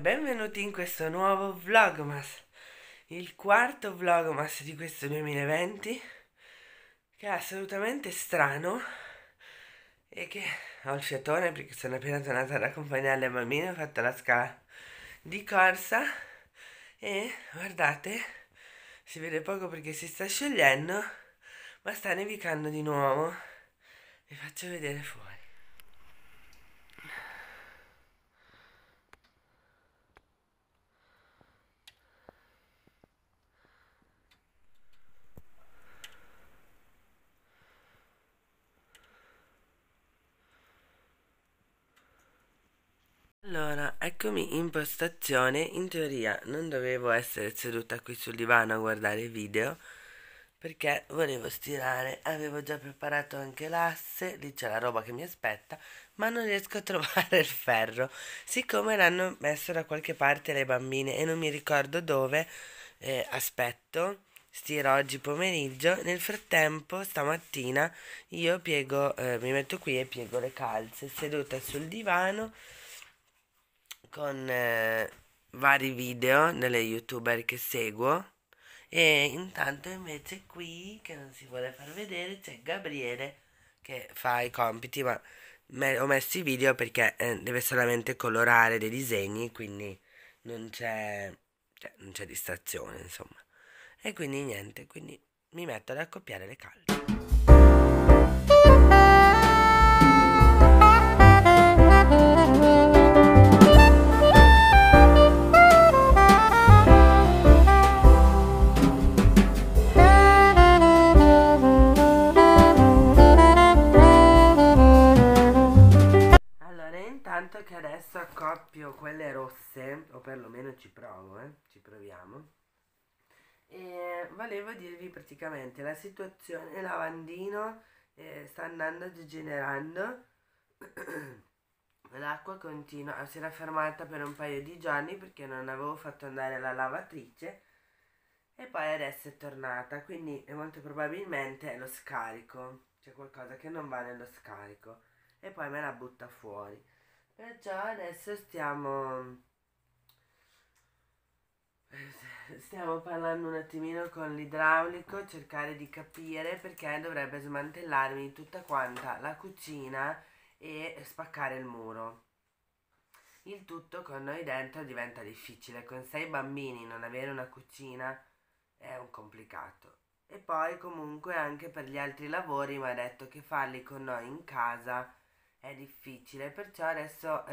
Benvenuti in questo nuovo Vlogmas, il quarto Vlogmas di questo 2020, che è assolutamente strano e che ho il fiatone perché sono appena tornata ad accompagnare le bambine, ho fatto la scala di corsa e guardate, si vede poco perché si sta sciogliendo, ma sta nevicando di nuovo. Vi faccio vedere fuori. Allora, eccomi in postazione. In teoria non dovevo essere seduta qui sul divano a guardare video perché volevo stirare. Avevo già preparato anche l'asse, lì c'è la roba che mi aspetta, ma non riesco a trovare il ferro. Siccome l'hanno messo da qualche parte le bambine e non mi ricordo dove, aspetto. Stiro oggi pomeriggio. Nel frattempo, stamattina, io piego, mi metto qui e piego le calze seduta sul divano con vari video delle youtuber che seguo e intanto invece qui che non si vuole far vedere c'è Gabriele che fa i compiti, ma ho messo i video perché deve solamente colorare dei disegni, quindi non c'è, cioè, non c'è distrazione, insomma. E quindi niente, quindi mi metto ad accoppiare le calze. Allora, intanto che adesso accoppio quelle rosse, o perlomeno ci provo, ci proviamo. E volevo dirvi praticamente la situazione lavandino sta andando degenerando. L'acqua continua, si era fermata per un paio di giorni perché non avevo fatto andare la lavatrice e poi adesso è tornata, quindi molto probabilmente è lo scarico, c'è qualcosa che non va nello scarico e poi me la butta fuori. Perciò adesso stiamo parlando un attimino con l'idraulico, cercare di capire perché dovrebbe smantellarmi tutta quanta la cucina e spaccare il muro. Il tutto con noi dentro diventa difficile, con 6 bambini non avere una cucina è un complicato. E poi comunque anche per gli altri lavori mi ha detto che farli con noi in casa è difficile, perciò adesso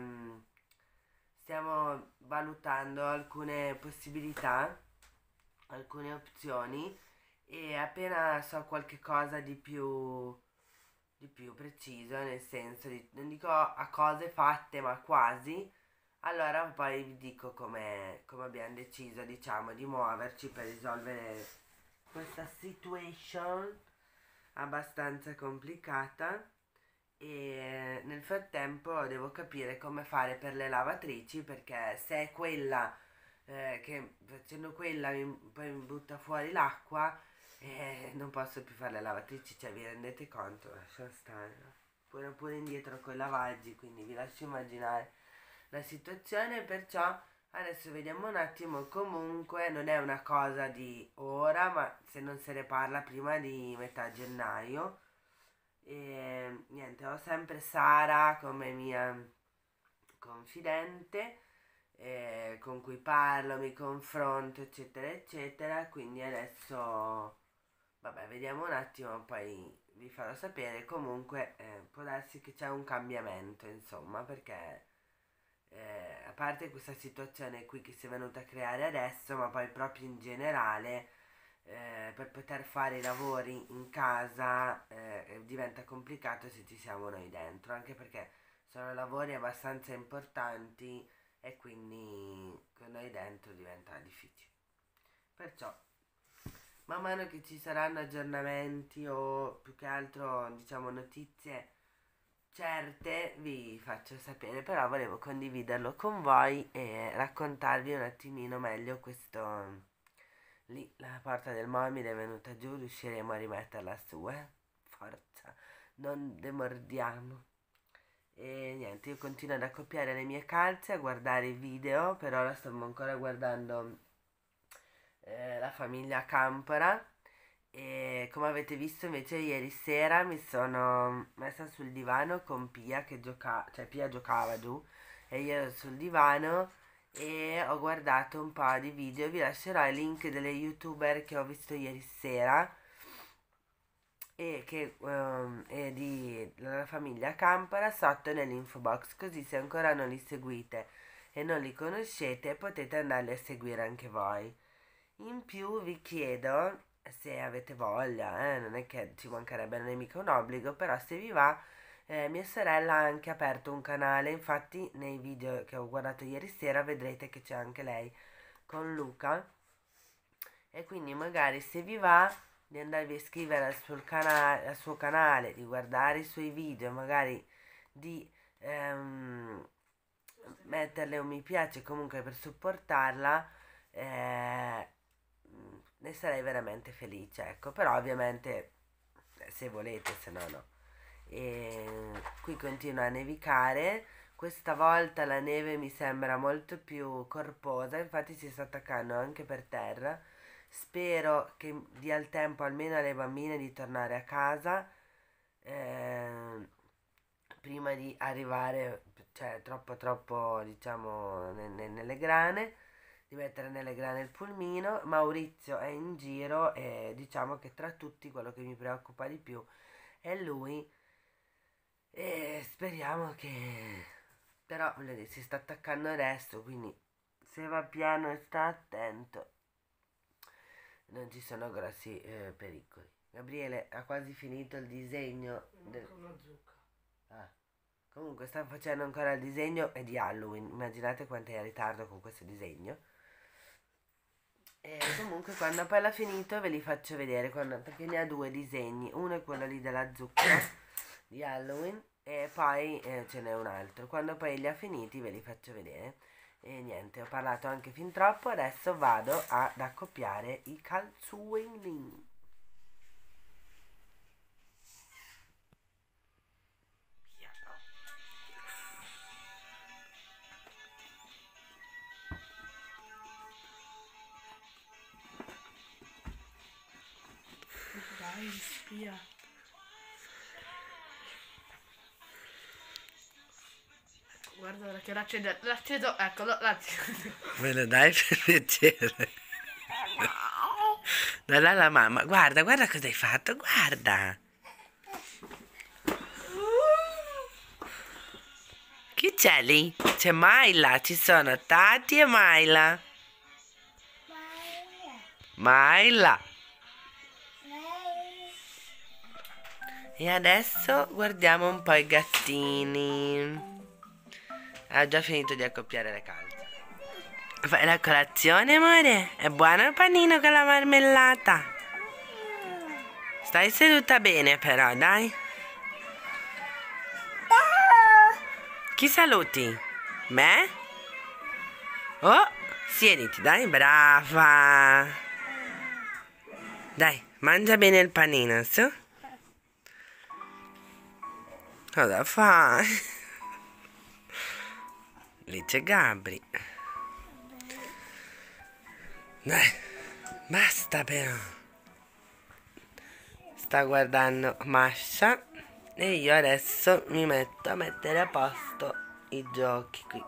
stiamo valutando alcune possibilità, alcune opzioni e appena so qualche cosa di più preciso, nel senso di, non dico a cose fatte ma quasi, allora poi vi dico come abbiamo deciso, diciamo, di muoverci per risolvere questa situation abbastanza complicata e nel frattempo devo capire come fare per le lavatrici perché se è quella che facendo quella poi mi butta fuori l'acqua non posso più fare le lavatrici, cioè vi rendete conto? Lascia stare, no? Pure indietro con i lavaggi, quindi vi lascio immaginare la situazione, perciò adesso vediamo un attimo, comunque non è una cosa di ora, ma se non se ne parla prima di metà gennaio. E niente, ho sempre Sara come mia confidente, con cui parlo, mi confronto, eccetera, eccetera. Quindi adesso, vabbè, vediamo un attimo, poi vi farò sapere. Comunque, può darsi che c'è un cambiamento, insomma, perché a parte questa situazione qui che si è venuta a creare adesso, ma poi proprio in generale, per poter fare i lavori in casa diventa complicato se ci siamo noi dentro, anche perché sono lavori abbastanza importanti e quindi con noi dentro diventa difficile. Perciò, man mano che ci saranno aggiornamenti o più che altro, diciamo, notizie certe, vi faccio sapere, però volevo condividerlo con voi e raccontarvi un attimino meglio questo. Lì la porta del momile è venuta giù, riusciremo a rimetterla su, Forza, non demordiamo. E niente, io continuo ad accoppiare le mie calze, a guardare i video. Per ora stiamo ancora guardando La famiglia Campora. E come avete visto invece ieri sera mi sono messa sul divano con Pia che giocava, cioè Pia giocava giù e io ero sul divano e ho guardato un po' di video. Vi lascerò i link delle youtuber che ho visto ieri sera e di la famiglia Campora sotto nell'info box, così se ancora non li seguite e non li conoscete potete andarli a seguire anche voi. In più vi chiedo, se avete voglia, non è che ci mancherebbe, non è mica un obbligo, però se vi va, mia sorella ha anche aperto un canale. Infatti nei video che ho guardato ieri sera vedrete che c'è anche lei con Luca, e quindi magari se vi va di andarvi a iscrivere al suo canale, di guardare i suoi video, magari di metterle un mi piace comunque per supportarla, ne sarei veramente felice, ecco. Però ovviamente se volete, se no no. E qui continua a nevicare. Questa volta la neve mi sembra molto più corposa, infatti si sta attaccando anche per terra. Spero che dia il tempo almeno alle bambine di tornare a casa prima di arrivare, cioè troppo diciamo nelle grane, di mettere nelle grane il pulmino. Maurizio è in giro e diciamo che tra tutti quello che mi preoccupa di più è lui, e speriamo che, però si sta attaccando adesso, quindi se va piano e sta attento non ci sono grossi pericoli. Gabriele ha quasi finito il disegno comunque sta facendo ancora il disegno, è di Halloween, immaginate quanto è in ritardo con questo disegno. E comunque quando poi l'ha finito ve li faccio vedere, perché ne ha due disegni, uno è quello lì della zucca di Halloween e poi ce n'è un altro. Quando poi li ha finiti ve li faccio vedere. E niente, ho parlato anche fin troppo, adesso vado ad accoppiare i calzuini. Dai, spia. Guarda ora che l'accedo, eccolo, l'accedo. Me lo dai per piacere? Dalla alla mamma, guarda cosa hai fatto, guarda. Chi c'è lì? C'è Maila, ci sono Tati e Maila. Maila. E adesso guardiamo un po' i gattini. Ha già finito di accoppiare le calze. Fai la colazione, amore? È buono il panino con la marmellata? Stai seduta bene però, dai. Chi saluti? Me? Oh, siediti, dai, brava. Dai, mangia bene il panino, su. Cosa fai? Lì c'è Gabri. Dai, basta però. Sta guardando Masha e io adesso mi metto a mettere a posto i giochi qui.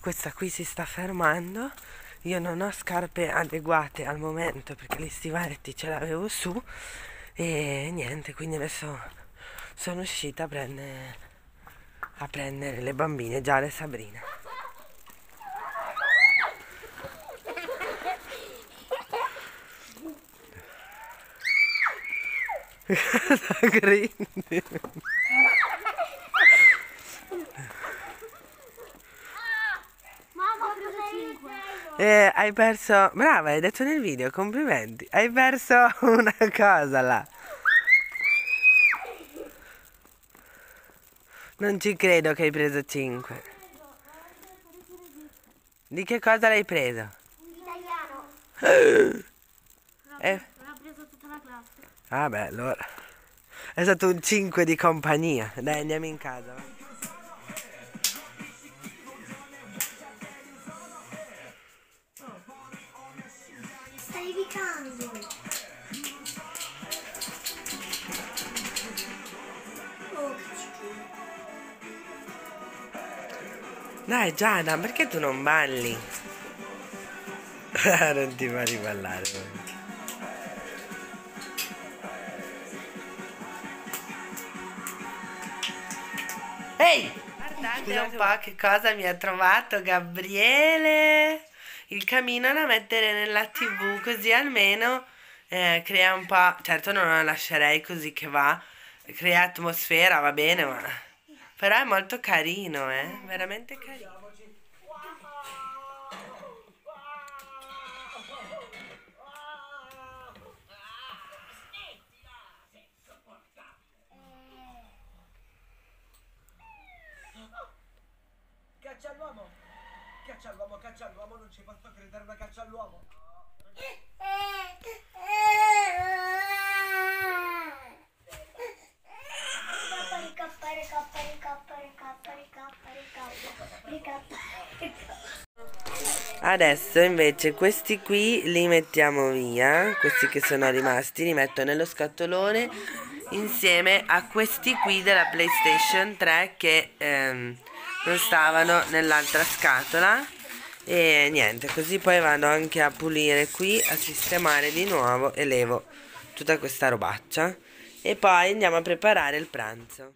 questa qui si sta fermando. Io non ho scarpe adeguate al momento perché gli stivaletti ce l'avevo su e niente, quindi adesso sono uscita a prendere le bambine, Giada e Sabrina. Grindi. Mamma, ho preso 5. Hai perso, brava, hai detto nel video, complimenti. Hai perso una cosa là. Non ci credo che hai preso 5. Di che cosa l'hai preso? In italiano. Eh, L'ha preso tutta la classe. vabbè, allora. È stato un 5 di compagnia. Dai, andiamo in casa. Va. Stai evitando. Oh, che schifo. Dai, Giada, perché tu non balli? Non ti fa riballare. Ehi! Guardate un po' che cosa mi ha trovato Gabriele. Il camino da mettere nella TV, così almeno crea un po'. Certo non lo lascerei così che va. Crea atmosfera, va bene, ma. Però è molto carino, veramente carino. Caccia all'uomo! Caccia all'uomo, caccia all'uomo, non ci posso credere, una caccia all'uomo! Adesso invece questi qui li mettiamo via, questi che sono rimasti li metto nello scatolone insieme a questi qui della PlayStation 3 che non stavano nell'altra scatola e niente, così poi vado anche a pulire qui, a sistemare di nuovo e levo tutta questa robaccia e poi andiamo a preparare il pranzo.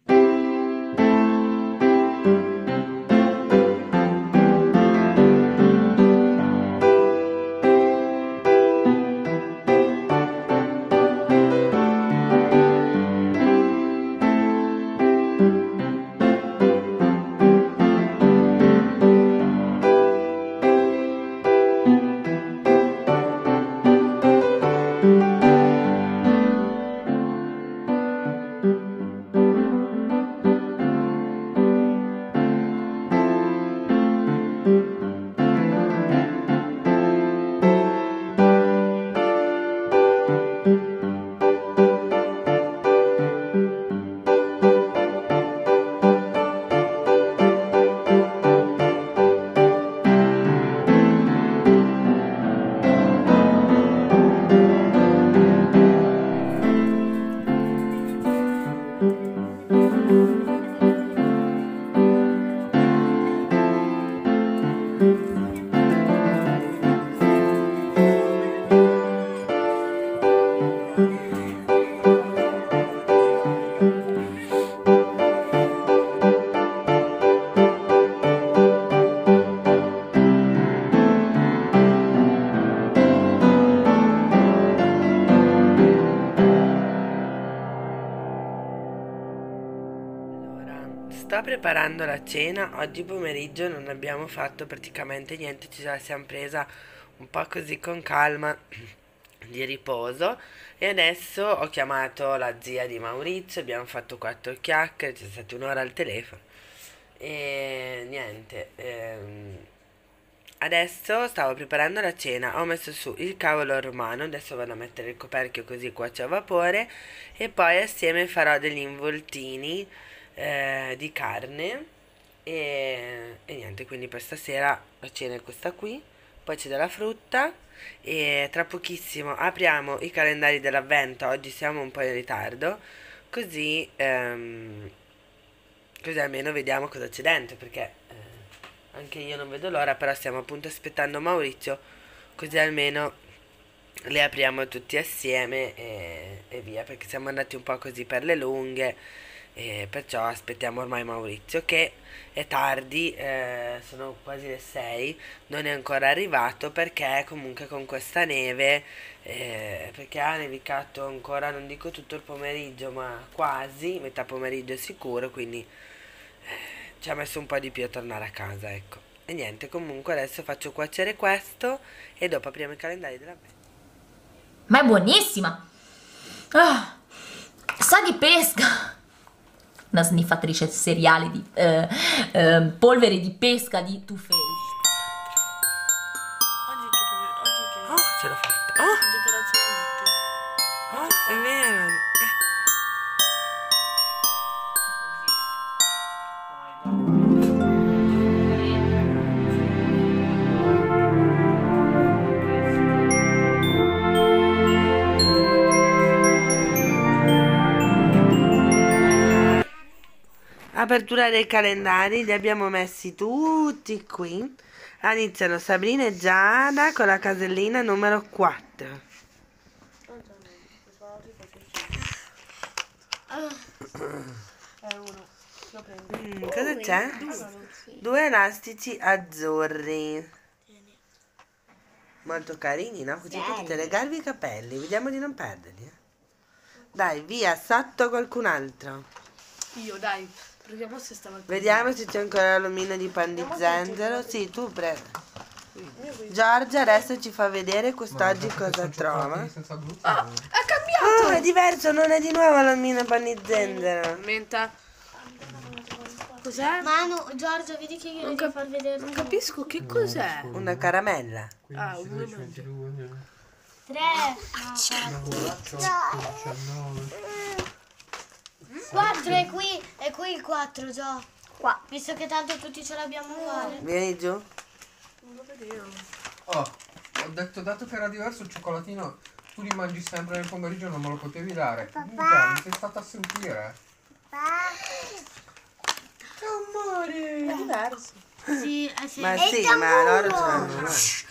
Sto preparando la cena, oggi pomeriggio non abbiamo fatto praticamente niente, ci la siamo presa un po' così con calma di riposo e adesso ho chiamato la zia di Maurizio, abbiamo fatto 4 chiacchiere, c'è stata un'ora al telefono e niente, adesso stavo preparando la cena, ho messo su il cavolo romano, adesso vado a mettere il coperchio così cuoce a vapore e poi assieme farò degli involtini di carne e niente, quindi per stasera la cena è questa qui, poi c'è della frutta e tra pochissimo apriamo i calendari dell'avvento, oggi siamo un po' in ritardo, così almeno vediamo cosa c'è dentro perché anche io non vedo l'ora, però stiamo appunto aspettando Maurizio, così almeno le apriamo tutti assieme e via, perché siamo andati un po' così per le lunghe e perciò aspettiamo ormai Maurizio, che è tardi, sono quasi le 6, non è ancora arrivato perché comunque con questa neve, perché ha nevicato ancora, non dico tutto il pomeriggio, ma quasi, metà pomeriggio sicuro, quindi ci ha messo un po' di più a tornare a casa, ecco. E niente, comunque adesso faccio cuocere questo e dopo apriamo i calendari dell'avvento. Ma è buonissima! Ah, sa di pesca! Una sniffatrice seriale di polvere di pesca di Too Faced. Oggi Oh, ce l'ho fatta. Oh, è vero. Apertura dei calendari, li abbiamo messi tutti qui. Iniziano Sabrina e Giada con la casellina numero 4. Cosa c'è? 2 elastici azzurri. Molto carini, no? Così potete legarvi i capelli. Vediamo di non perderli. Dai, via, sotto qualcun altro. Io, dai, proviamo se stava qui. Vediamo se c'è ancora l'omino di pan di zenzero. Sì, tu prego. Giorgia adesso ci fa vedere quest'oggi cosa trova. Ha cambiato! Oh, è diverso, non è di nuovo l'omino pan di zenzero. Menta. Cos'è? Manu, Giorgio, vedi che io devo far vedere. Non capisco che cos'è. Una caramella. Ah, uno mangia. 3, 19. 4 è qui il 4, Gio. Qua. Visto che tanto tutti ce l'abbiamo uguale. Vieni giù. Non lo vedevo. Oh, ho detto, dato che era diverso il cioccolatino, tu li mangi sempre nel pomeriggio, non me lo potevi dare. Minchia, mi sei stata a sentire. Che amore! È diverso. Sì, Ma sì, ma loro ce l'hanno.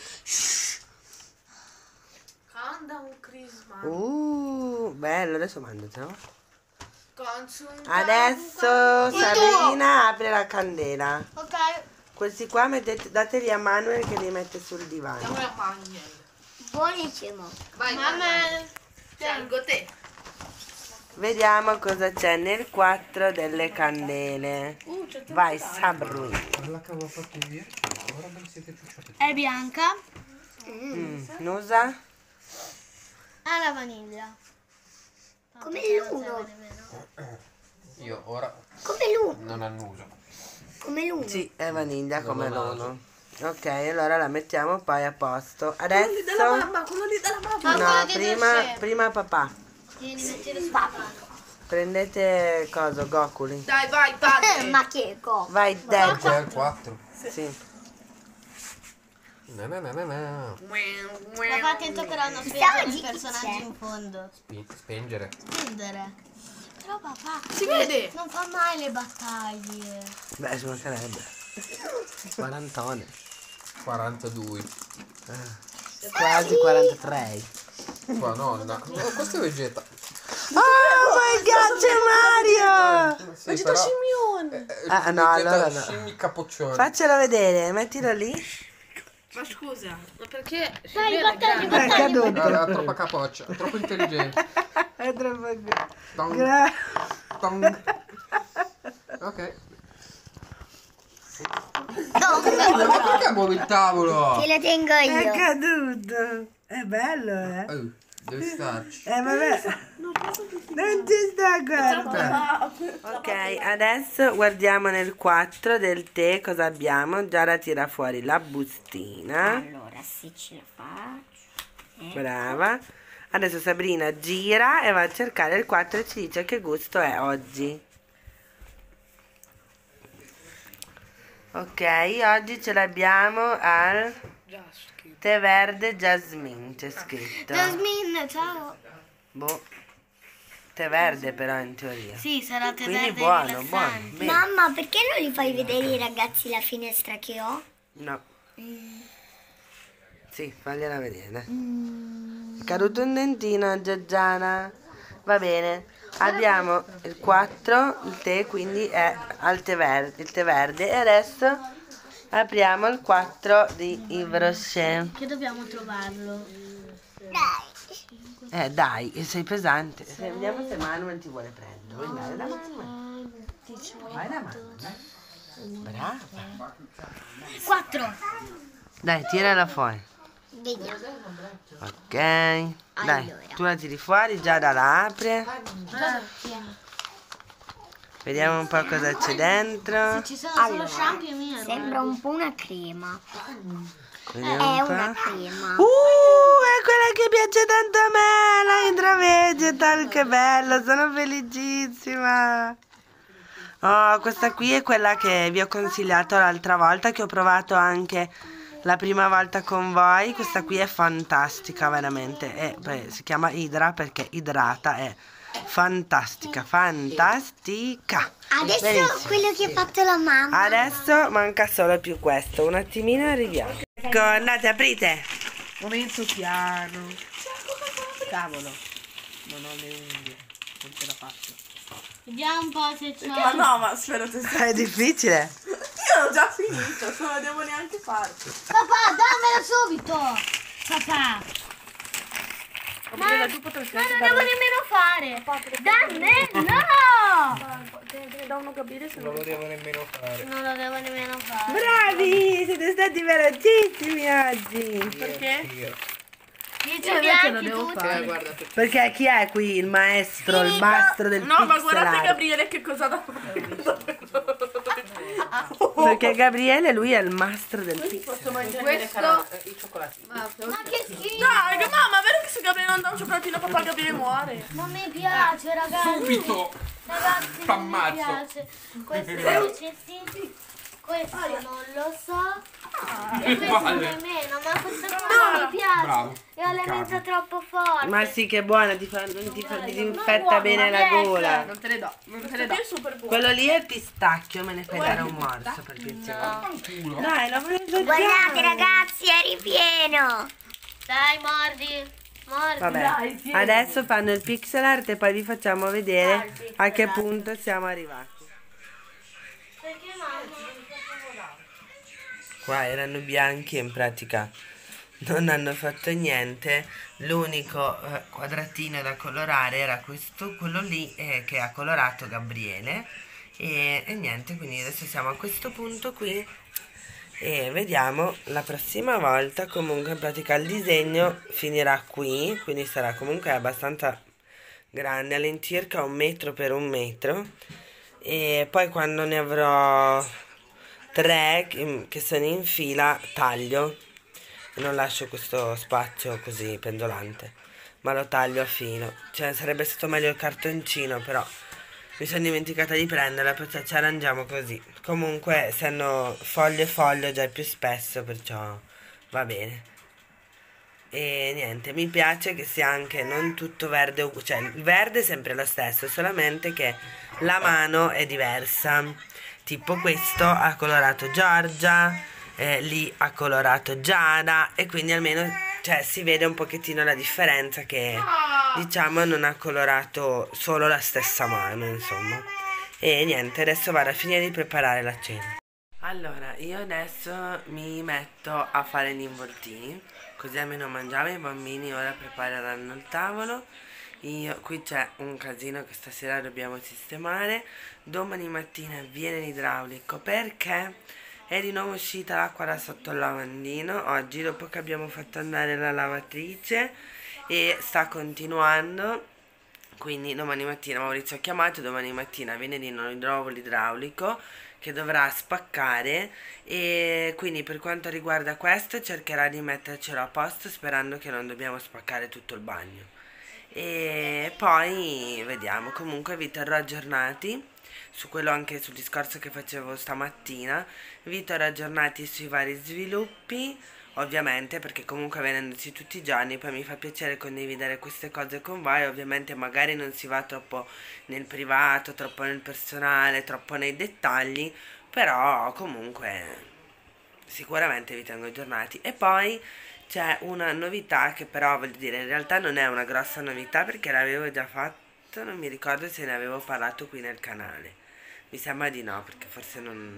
Canda un crisma. Bello, adesso mangiatelo. Consum. Adesso Sabrina apre la candela. Ok. Questi qua dateli a Manuel che li mette sul divano. Andiamo a mangiare. Buonissimo. Vai, Mamma. Scelgo te. Vediamo cosa c'è nel 4 delle candele. C'è Vai Sabrina. Quella che avevo fatto ieri, ora ve li siete ciucciati. È bianca. Nusa? Ha la vaniglia. Come l'uno. Io ora Come l'uno. non annuso. Come l'uno. Sì, è vaniglia come Non lo l'uno. Ok, allora la mettiamo poi a posto. Quello lì della Adesso mamma, quello lì della mamma. no, prima papà. Tieni, mettilo sul papà. Prendete cosa, Gokuli. Dai, vai, padre. Ma che co? Vai C'è Dad. il 4. Sì. No, no, no, no, no. Papà attento che hanno spento il personaggio in fondo. Spingere. Spendere. Però papà Si vede. non fa mai le battaglie. Beh, ci mancherebbe. 40. 42. Quasi 43. Qua no, no. Oh, questo è Vegeta. Oh my god, c'è Mario! Sì, però, Simeone. Ah, no, allora no. Scimmi capoccione. Faccelo vedere, mettilo lì. Ma scusa, ma perché? Dai, Simeone è battaglie, grande. È caduto. Ha troppa capoccia, è troppo intelligente. È troppo Tong, gra- tong. Ok. No, Ma perché muovi il tavolo? te le tengo È io. caduto. È bello, eh? Oh, deve starci. Vabbè. Non ci sta, guarda. Ok, adesso guardiamo nel 4 del tè cosa abbiamo. Giada tira fuori la bustina. Allora, sì, ce la faccio. Brava. Adesso Sabrina gira e va a cercare il 4 e ci dice che gusto è oggi. Ok, oggi ce l'abbiamo al Già, schifo. tè verde Jasmine, c'è scritto. Jasmine, ciao. Boh. tè verde però in teoria. Sì, sarà tè Quindi verde buono, rilassante. buono. Bene. Mamma, perché non li fai vedere ai ragazzi la finestra che ho? No. Sì, fagliela vedere. Dai. È caduto un dentino, Giorgiana. Va bene. Abbiamo il 4, il tè, quindi è al tè verde, il tè verde. E adesso apriamo il 4 di Yves Rocher. Che dobbiamo trovarlo. Dai, sei pesante. Vediamo se Manuel ti vuole prendere. Vuoi andare da Manuel? Vai da Manuel. Brava. 4. Dai, tirala fuori. Vediamo. Ok. Dai, Allora. tu la tiri fuori, Giada la apre. Vediamo un po' cosa c'è dentro. Ci sono solo Allora, shampoo e miele. sembra un po' una crema. Vediamo È un po'. una crema. È quella che piace tanto a me, la Hydra Vegetal, che bello, sono felicissima. Oh, questa qui è quella che vi ho consigliato l'altra volta, che ho provato anche la prima volta con voi. Questa qui è fantastica, veramente. Si chiama Hydra perché idrata, è fantastica, fantastica. Adesso Benissimo. quello che ha fatto la mamma. Adesso manca solo più questo, un attimino e arriviamo. Ecco, andate, aprite. Momento piano. Cavolo. Non ho le unghie. Non ce la faccio. Vediamo un po' se c'è. Ma no, ma spero te sei. È difficile. Io ho già finito, non lo devo neanche fare. Papà, dammela subito. Papà. Ma non devo nemmeno fare. Dammi, no. Te da uno Gabriele se Non lo devo nemmeno fare. Non lo devo nemmeno fare. Bravi, siete stati velocissimi oggi. Perché? Dice bianchi tutti. Guarda. Perché chi è qui il maestro, il mastro del No, ma guardate pixel art? Gabriele che cosa da Perché Gabriele, lui è il mastro del pixel. Posso mangiare i cioccolatini. Ma che schifo. Dai, ma vero che se Gabriele non dà un cioccolatino a papà Gabriele muore? Non mi piace, ragazzi. Subito! Ragazzi, non mi T'ammazzo. piace. Questo invece sì. Questo non lo so. E questo nemmeno, ma questo qua non mi piace. Bravo. E ho le menta troppo forti. Ma sì, che buona, ti disinfetta bene la gola. Non te le do, non te le do. È super buono. Quello lì è il pistacchio, me ne fai dare un morso per piacere. Dai, lo voglio Guardate ragazzi, è ripieno. Dai, mordi. Mordi. Vabbè, adesso fanno il pixel art e poi vi facciamo vedere a che punto siamo arrivati. Perché mamma? Qua erano bianchi e in pratica non hanno fatto niente. L'unico quadratino da colorare era questo, quello lì che ha colorato Gabriele. E niente, quindi adesso siamo a questo punto qui e vediamo la prossima volta. Comunque in pratica il disegno finirà qui, quindi sarà comunque abbastanza grande, all'incirca 1 metro per 1 metro. E poi quando ne avrò 3 che sono in fila taglio e non lascio questo spazio così pendolante, ma lo taglio a filo. Cioè sarebbe stato meglio il cartoncino, però mi sono dimenticata di prenderla, perché ci arrangiamo così. Comunque se hanno foglio e foglio già è più spesso, perciò va bene. E niente, mi piace che sia anche non tutto verde, cioè il verde è sempre lo stesso, solamente che la mano è diversa. Tipo questo ha colorato Giorgia, lì ha colorato Giada, e quindi almeno cioè, si vede un pochettino la differenza, che diciamo non ha colorato solo la stessa mano, insomma. E niente, adesso vado a finire di preparare la cena. Allora, io adesso mi metto a fare gli involtini, così almeno mangiamo, i bambini ora prepareranno il tavolo. Qui c'è un casino che stasera dobbiamo sistemare. Domani mattina viene l'idraulico perché è di nuovo uscita l'acqua da sotto il lavandino oggi, dopo che abbiamo fatto andare la lavatrice, e sta continuando. Quindi domani mattina Maurizio ha chiamato, domani mattina viene di nuovo l'idraulico che dovrà spaccare, e quindi per quanto riguarda questo cercherà di mettercelo a posto, sperando che non dobbiamo spaccare tutto il bagno. E poi vediamo, comunque vi terrò aggiornati su quello, anche sul discorso che facevo stamattina, vi terrò aggiornati sui vari sviluppi. ovviamente, perché comunque venendoci tutti i giorni poi mi fa piacere condividere queste cose con voi. Ovviamente magari non si va troppo nel privato, troppo nel personale, troppo nei dettagli, però comunque sicuramente vi tengo aggiornati. E poi c'è una novità che però voglio dire, in realtà non è una grossa novità perché l'avevo già fatto, non mi ricordo se ne avevo parlato qui nel canale. Mi sembra di no, perché forse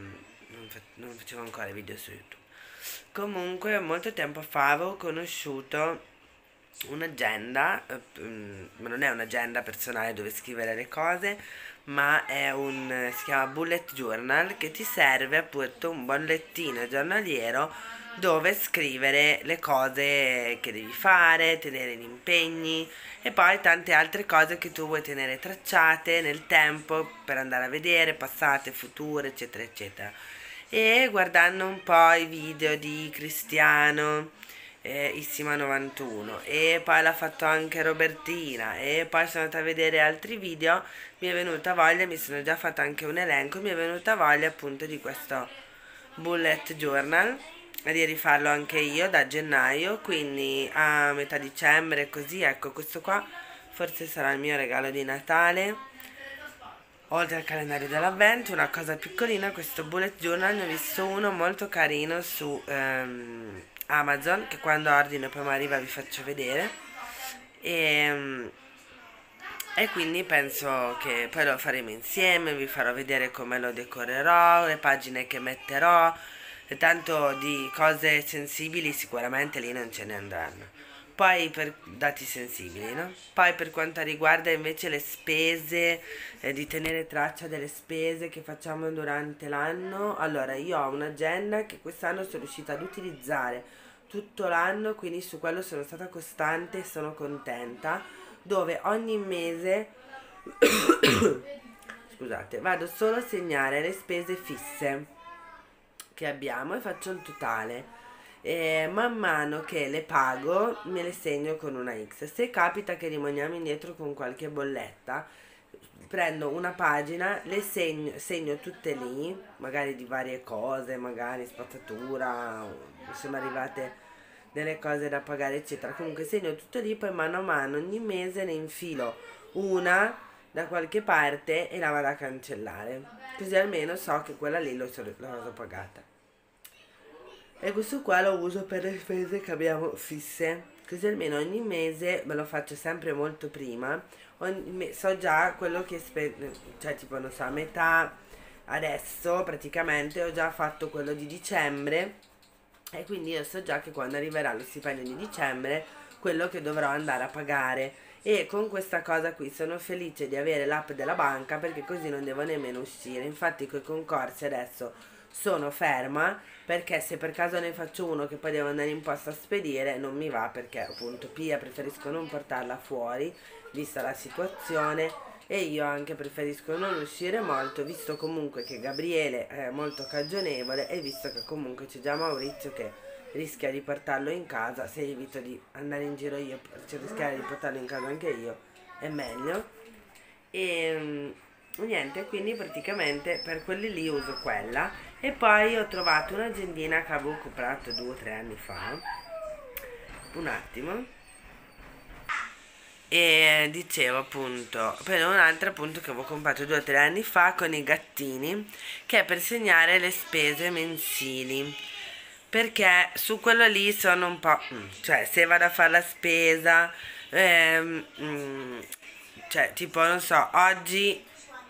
non facevo ancora video su YouTube. Comunque molto tempo fa avevo conosciuto un'agenda, ma non è un'agenda personale dove scrivere le cose, ma è si chiama bullet journal, che ti serve appunto un bollettino giornaliero dove scrivere le cose che devi fare, tenere gli impegni e poi tante altre cose che tu vuoi tenere tracciate nel tempo per andare a vedere, passate, future, eccetera, eccetera. E guardando un po' i video di Cristiano, Issima91, e poi l'ha fatto anche Robertina, e poi sono andata a vedere altri video, mi è venuta voglia, mi sono già fatta anche un elenco, mi è venuta voglia appunto di questo bullet journal, e di rifarlo anche io da gennaio, quindi a metà dicembre, così. Ecco, questo qua forse sarà il mio regalo di Natale. Oltre al calendario dell'avvento, una cosa piccolina, questo bullet journal, ne ho visto uno molto carino su Amazon, che quando ordino e poi mi arriva vi faccio vedere, e quindi penso che poi lo faremo insieme, vi farò vedere come lo decorerò, le pagine che metterò, e tanto di cose sensibili sicuramente lì non ce ne andranno. Poi per dati sensibili, no? Poi per quanto riguarda invece le spese, di tenere traccia delle spese che facciamo durante l'anno, allora io ho un'agenda che quest'anno sono riuscita ad utilizzare tutto l'anno, quindi su quello sono stata costante e sono contenta, dove ogni mese scusate, vado solo a segnare le spese fisse che abbiamo e faccio il totale. E man mano che le pago me le segno con una X. Se capita che rimaniamo indietro con qualche bolletta, prendo una pagina, le segno tutte lì, magari di varie cose, magari spazzatura, sono arrivate delle cose da pagare eccetera, comunque segno tutto lì, poi mano a mano ogni mese ne infilo una da qualche parte e la vado a cancellare, così almeno so che quella lì l'ho pagata. E questo qua lo uso per le spese che abbiamo fisse, così almeno ogni mese me lo faccio sempre molto prima, so già quello che spendo, cioè tipo non so, a metà adesso praticamente ho già fatto quello di dicembre, e quindi io so già che quando arriverà lo stipendio di dicembre quello che dovrò andare a pagare. E con questa cosa qui sono felice di avere l'app della banca, perché così non devo nemmeno uscire. Infatti coi concorsi adesso sono ferma, perché se per caso ne faccio uno che poi devo andare in posta a spedire non mi va, perché appunto Pia preferisco non portarla fuori vista la situazione, e io anche preferisco non uscire molto, visto comunque che Gabriele è molto cagionevole e visto che comunque c'è già Maurizio che rischia di portarlo in casa. Se evito di andare in giro io, cioè rischiare di portarlo in casa anche io, è meglio. E niente, quindi praticamente per quelli lì uso quella. E poi ho trovato un'agendina che avevo comprato 2 o 3 anni fa, un attimo, e dicevo appunto per un'altra appunto che avevo comprato 2 o 3 anni fa con i gattini, che è per segnare le spese mensili, perché su quello lì sono un po', cioè se vado a fare la spesa, cioè tipo non so, oggi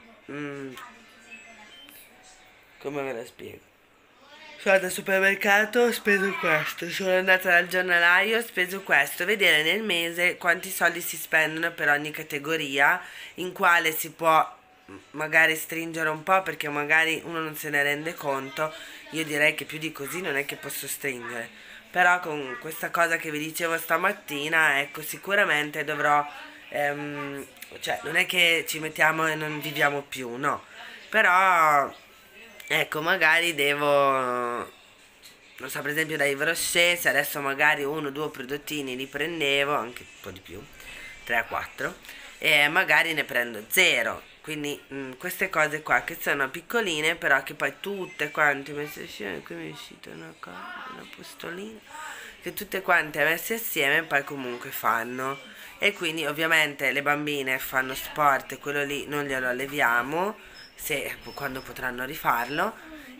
come ve la spiego? Sono andata al supermercato, ho speso questo, sono andata dal giornalaio, ho speso questo, vedere nel mese quanti soldi si spendono per ogni categoria, in quale si può magari stringere un po', perché magari uno non se ne rende conto. Io direi che più di così non è che posso stringere, però con questa cosa che vi dicevo stamattina, ecco, sicuramente dovrò, cioè non è che ci mettiamo e non viviamo più, no, però ecco, magari devo, non so, per esempio da Yves Rocher, se adesso magari 1 o 2 prodottini li prendevo, anche un po' di più, 3 a 4, e magari ne prendo 0. Quindi queste cose qua che sono piccoline, però che poi tutte quante messe insieme, qui mi è uscita una cosa, una postolina, che tutte quante messe assieme poi comunque fanno. E quindi ovviamente le bambine fanno sport e quello lì non glielo leviamo, quando potranno rifarlo.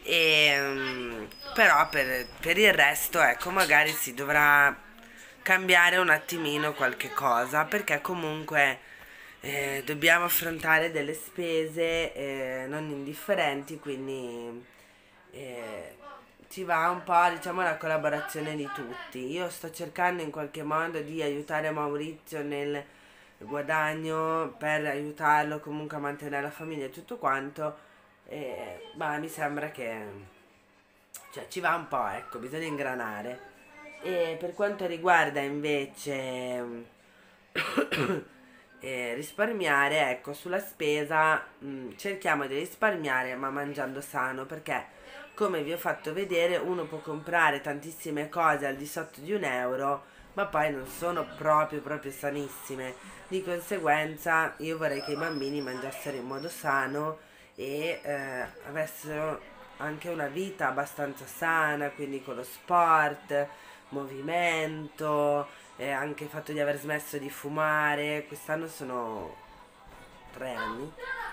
Però per il resto, ecco, magari si dovrà cambiare un attimino qualche cosa, perché comunque dobbiamo affrontare delle spese non indifferenti, quindi ci va un po', diciamo, la collaborazione di tutti. Io sto cercando in qualche modo di aiutare Maurizio nel guadagno per aiutarlo comunque a mantenere la famiglia e tutto quanto, ma mi sembra che cioè, ci va un po', ecco, bisogna ingranare. E per quanto riguarda invece risparmiare, ecco, sulla spesa cerchiamo di risparmiare ma mangiando sano, perché come vi ho fatto vedere uno può comprare tantissime cose al di sotto di €1 ma poi non sono proprio sanissime. Di conseguenza io vorrei che i bambini mangiassero in modo sano e avessero anche una vita abbastanza sana, quindi con lo sport, movimento, anche il fatto di aver smesso di fumare. Quest'anno sono 3 anni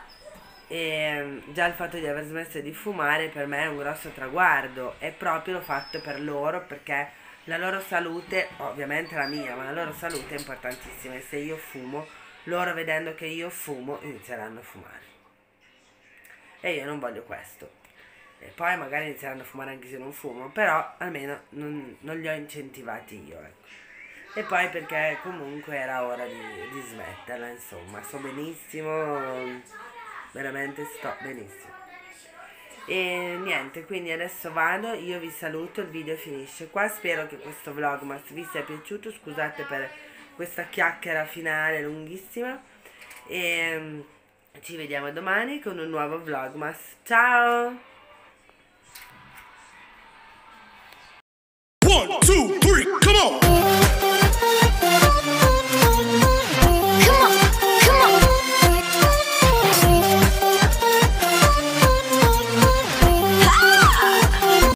e già il fatto di aver smesso di fumare per me è un grosso traguardo, e proprio l'ho fatto per loro, perché la loro salute, ovviamente la mia, ma la loro salute è importantissima, e se io fumo, loro vedendo che io fumo inizieranno a fumare e io non voglio questo. E poi magari inizieranno a fumare anche se non fumo, però almeno non li ho incentivati io, ecco. E poi perché comunque era ora di smetterla, insomma, sto benissimo, veramente sto benissimo. E niente, quindi adesso vado, io vi saluto, il video finisce qua, spero che questo vlogmas vi sia piaciuto, scusate per questa chiacchiera finale lunghissima, e ci vediamo domani con un nuovo vlogmas. Ciao!